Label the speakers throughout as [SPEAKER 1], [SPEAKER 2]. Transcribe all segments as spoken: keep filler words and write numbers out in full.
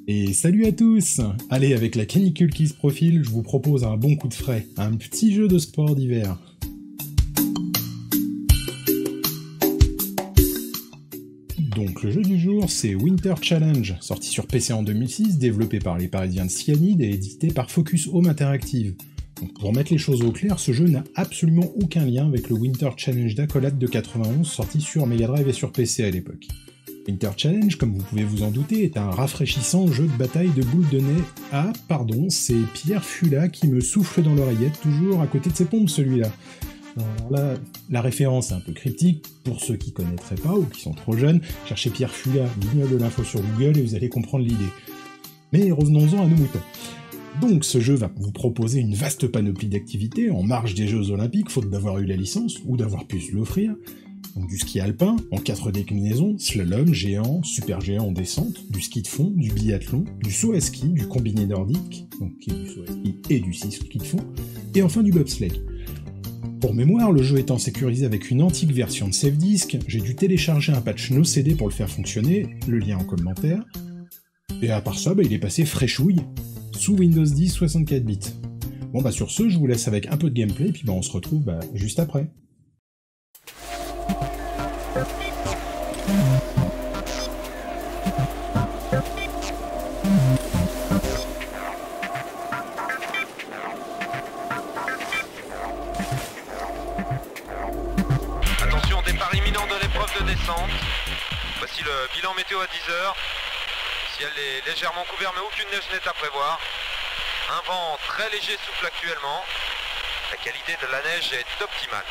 [SPEAKER 1] Et salut à tous! Allez, avec la canicule qui se profile, je vous propose un bon coup de frais, un petit jeu de sport d'hiver. Donc le jeu du jour, c'est Winter Challenge, sorti sur P C en deux mille six, développé par les Parisiens de Cyanide et édité par Focus Home Interactive. Donc pour mettre les choses au clair, ce jeu n'a absolument aucun lien avec le Winter Challenge d'Accolade de quatre-vingt-onze, sorti sur Mega Drive et sur P C à l'époque. Winter Challenge, comme vous pouvez vous en douter, est un rafraîchissant jeu de bataille de boules de nez. Ah, pardon, c'est Pierre Fula qui me souffle dans l'oreillette, toujours à côté de ses pompes celui-là. Alors là, la référence est un peu cryptique, pour ceux qui connaîtraient pas ou qui sont trop jeunes, cherchez Pierre Fula, guignol de l'info sur Google et vous allez comprendre l'idée. Mais revenons-en à nos moutons. Donc ce jeu va vous proposer une vaste panoplie d'activités en marge des Jeux Olympiques, faute d'avoir eu la licence ou d'avoir pu se l'offrir. Donc du ski alpin, en quatre déclinaisons, slalom, géant, super géant en descente, du ski de fond, du biathlon, du saut à ski, du combiné nordique, donc qui est du saut à ski et du ski de fond, et enfin du bobsleigh. Pour mémoire, le jeu étant sécurisé avec une antique version de save disk, j'ai dû télécharger un patch no C D pour le faire fonctionner, le lien en commentaire, et à part ça, bah, il est passé fraîchouille, sous Windows dix soixante-quatre bits. Bon bah sur ce, je vous laisse avec un peu de gameplay, puis bah on se retrouve bah, juste après.
[SPEAKER 2] Attention, départ imminent de l'épreuve de descente. Voici le bilan météo à dix heures. Le ciel est légèrement couvert mais aucune neige n'est à prévoir. Un vent très léger souffle actuellement. La qualité de la neige est optimale.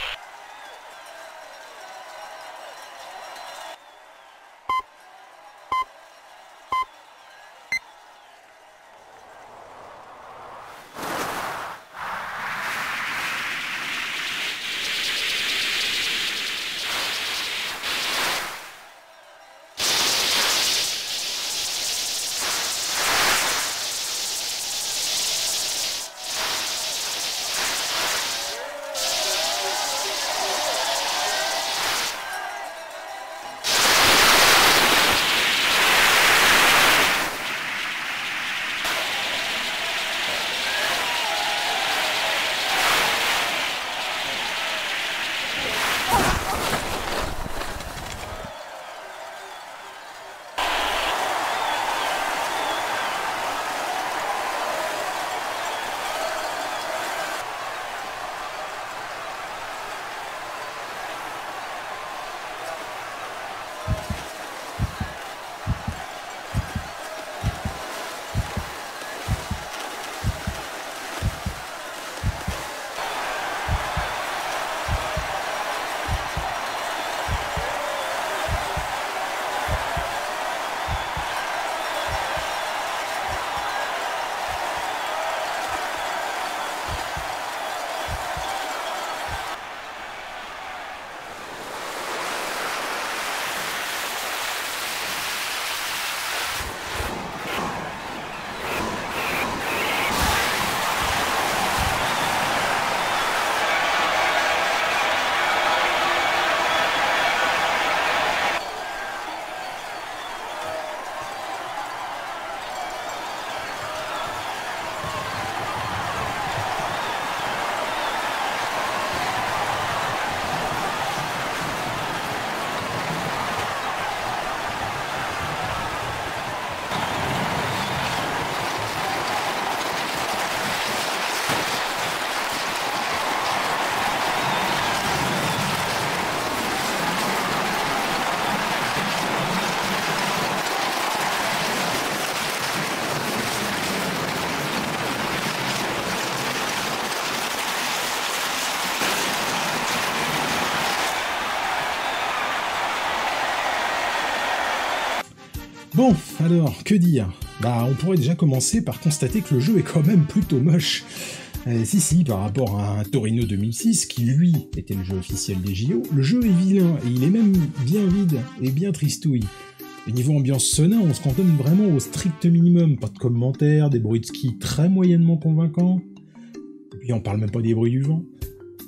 [SPEAKER 1] Bon, alors, que dire? Bah, on pourrait déjà commencer par constater que le jeu est quand même plutôt moche. Euh, si si, par rapport à un Torino deux mille six, qui lui était le jeu officiel des J O, le jeu est vilain, et il est même bien vide, et bien tristouille. Et niveau ambiance sonore, on se cantonne vraiment au strict minimum, pas de commentaires, des bruits de ski très moyennement convaincants, et puis on parle même pas des bruits du vent.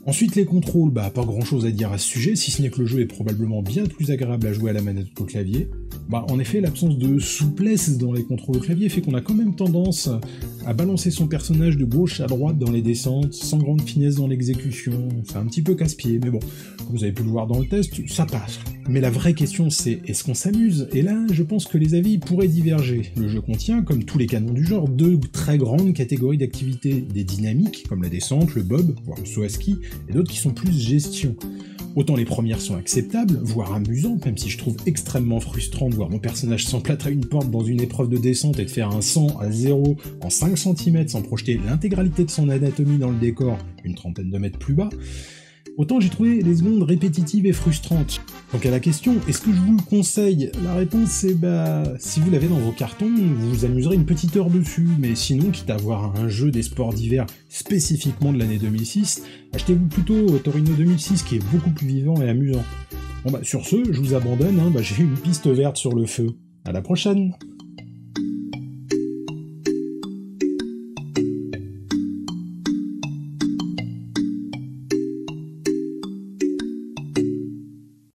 [SPEAKER 1] Ensuite, les contrôles, bah pas grand chose à dire à ce sujet, si ce n'est que le jeu est probablement bien plus agréable à jouer à la manette qu'au clavier. Bah en effet, l'absence de souplesse dans les contrôles au clavier fait qu'on a quand même tendance à balancer son personnage de gauche à droite dans les descentes, sans grande finesse dans l'exécution, c'est un petit peu casse-pied, mais bon, comme vous avez pu le voir dans le test, ça passe. Mais la vraie question c'est, est-ce qu'on s'amuse? Et là, je pense que les avis pourraient diverger. Le jeu contient, comme tous les canons du genre, deux très grandes catégories d'activités, des dynamiques, comme la descente, le bob, voire le saut à ski, et d'autres qui sont plus gestion. Autant les premières sont acceptables, voire amusantes, même si je trouve extrêmement frustrant de voir mon personnage s'emplâtrer une porte dans une épreuve de descente et de faire un cent à zéro en cinq centimètres sans projeter l'intégralité de son anatomie dans le décor une trentaine de mètres plus bas. Autant j'ai trouvé les secondes répétitives et frustrantes. Donc à la question, est-ce que je vous le conseille? La réponse c'est bah, si vous l'avez dans vos cartons, vous vous amuserez une petite heure dessus, mais sinon, quitte à avoir un jeu des sports d'hiver spécifiquement de l'année deux mille six, achetez-vous plutôt Torino deux mille six qui est beaucoup plus vivant et amusant. Bon bah sur ce, je vous abandonne, hein, bah, j'ai une piste verte sur le feu. À la prochaine!